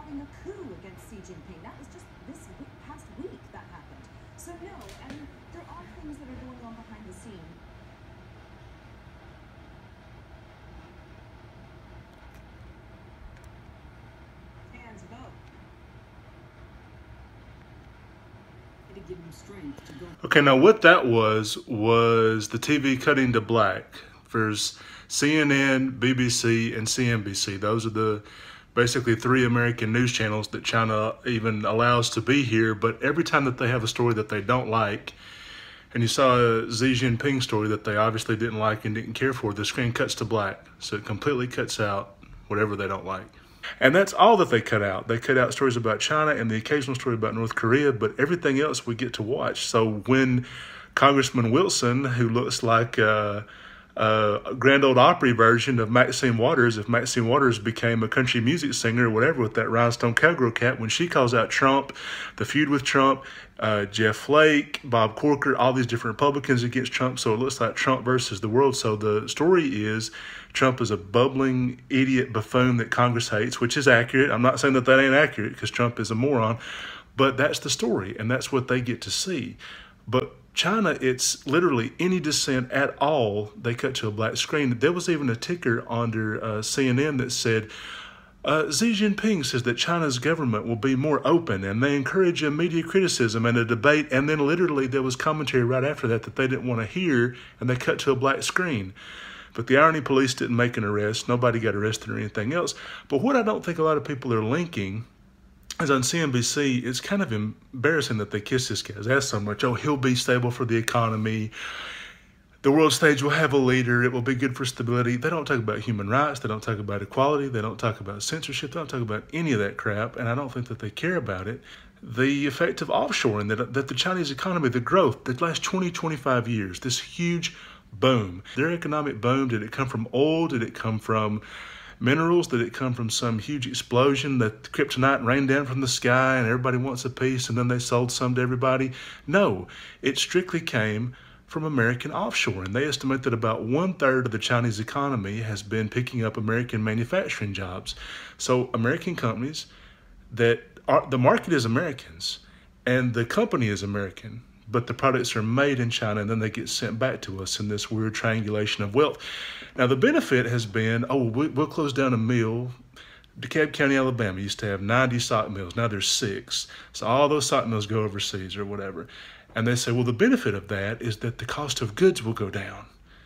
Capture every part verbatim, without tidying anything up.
plotting a coup against Xi Jinping. That was just this week, past week that happened. So no, and there are things that are going on behind the scenes. Hands vote. To give him strength to go. Okay, now what that was, was the T V cutting to black. There's C N N, B B C, and C N B C. Those are the basically three American news channels that China even allows to be here. But every time that they have a story that they don't like, and you saw a Xi Jinping story that they obviously didn't like and didn't care for, the screen cuts to black. So it completely cuts out whatever they don't like. And that's all that they cut out. They cut out stories about China and the occasional story about North Korea, but everything else we get to watch. So when Congressman Wilson, who looks like a, a Grand Ole Opry version of Maxine Waters, if Maxine Waters became a country music singer or whatever with that rhinestone cowgirl cap, when she calls out Trump, the feud with Trump, uh, Jeff Flake, Bob Corker, all these different Republicans against Trump, so it looks like Trump versus the world. So the story is Trump is a bubbling idiot buffoon that Congress hates, which is accurate. I'm not saying that that ain't accurate because Trump is a moron, but that's the story, and that's what they get to see. But China, it's literally any dissent at all, they cut to a black screen. There was even a ticker under uh, C N N that said, uh, Xi Jinping says that China's government will be more open, and they encourage a media criticism and a debate, and then literally there was commentary right after that that they didn't want to hear, and they cut to a black screen. But the irony police didn't make an arrest. Nobody got arrested or anything else. But what I don't think a lot of people are linking is on C N B C, it's kind of embarrassing that they kiss this guy's ass so much. Oh, he'll be stable for the economy. The world stage will have a leader. It will be good for stability. They don't talk about human rights. They don't talk about equality. They don't talk about censorship. They don't talk about any of that crap, and I don't think that they care about it. The effect of offshoring, that, that the Chinese economy, the growth, the last twenty, twenty-five years, this huge boom. Their economic boom, did it come from oil? Did it come from minerals? Did it come from some huge explosion that kryptonite rained down from the sky and everybody wants a piece and then they sold some to everybody? No, it strictly came from American offshoring. They estimate that about one third of the Chinese economy has been picking up American manufacturing jobs. So American companies that are, the market is Americans and the company is American, but the products are made in China and then they get sent back to us in this weird triangulation of wealth. Now, the benefit has been, oh, we'll close down a mill. DeKalb County, Alabama used to have ninety sock mills. Now there's six. So all those sock mills go overseas or whatever. And they say, well, the benefit of that is that the cost of goods will go down.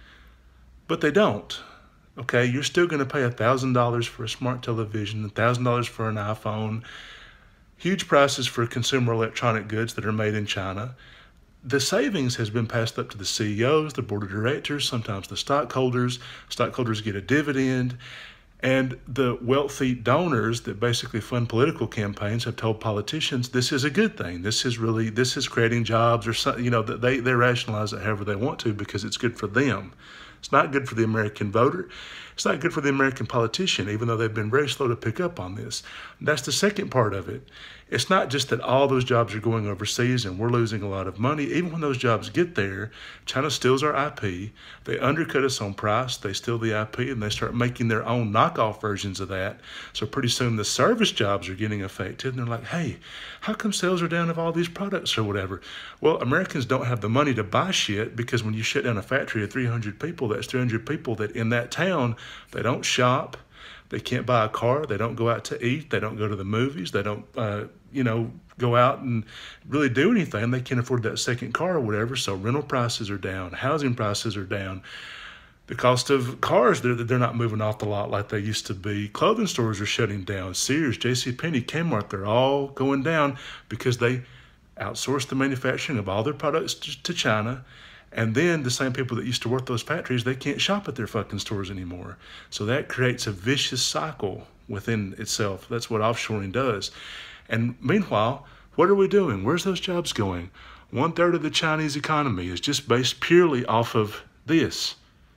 But they don't. Okay, you're still going to pay one thousand dollars for a smart television, one thousand dollars for an iPhone, huge prices for consumer electronic goods that are made in China. The savings has been passed up to the C E Os, the board of directors, sometimes the stockholders. Stockholders get a dividend. And the wealthy donors that basically fund political campaigns have told politicians, this is a good thing. This is really, this is creating jobs or something, you know, that they, they rationalize it however they want to because it's good for them. It's not good for the American voter. It's not good for the American politician, even though they've been very slow to pick up on this. That's the second part of it. It's not just that all those jobs are going overseas and we're losing a lot of money. Even when those jobs get there, China steals our I P. They undercut us on price. They steal the I P and they start making their own knockoff versions of that. So pretty soon the service jobs are getting affected. And they're like, hey, how come sales are down of all these products or whatever? Well, Americans don't have the money to buy shit because when you shut down a factory of three hundred people, that's three hundred people that in that town, they don't shop. They can't buy a car. They don't go out to eat. They don't go to the movies. They don't, uh, you know, go out and really do anything. They can't afford that second car or whatever. So rental prices are down. Housing prices are down. The cost of cars, they're, they're not moving off the lot like they used to be. Clothing stores are shutting down. Sears, JCPenney, Kmart, they're all going down because they outsource the manufacturing of all their products to, to China. And then the same people that used to work those factories, they can't shop at their fucking stores anymore. So that creates a vicious cycle within itself. That's what offshoring does. And meanwhile, what are we doing? Where's those jobs going? One third of the Chinese economy is just based purely off of this.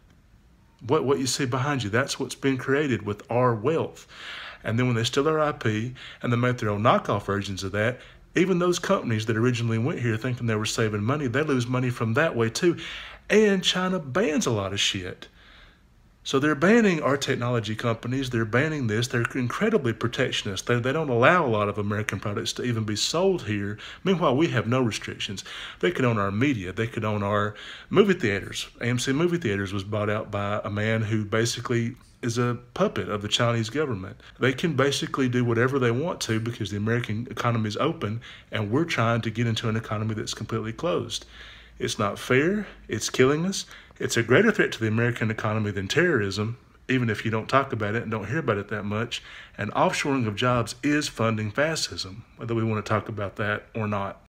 What, what you see behind you, that's what's been created with our wealth. And then when they steal our I P and they make their own knockoff versions of that, even those companies that originally went here thinking they were saving money, they lose money from that way too. And China bans a lot of shit. So they're banning our technology companies. They're banning this. They're incredibly protectionist. They, they don't allow a lot of American products to even be sold here. Meanwhile, we have no restrictions. They could own our media. They could own our movie theaters. A M C Movie Theaters was bought out by a man who basically is a puppet of the Chinese government. They can basically do whatever they want to because the American economy is open, and we're trying to get into an economy that's completely closed. It's not fair. It's killing us. It's a greater threat to the American economy than terrorism, even if you don't talk about it and don't hear about it that much. And offshoring of jobs is funding fascism, whether we want to talk about that or not.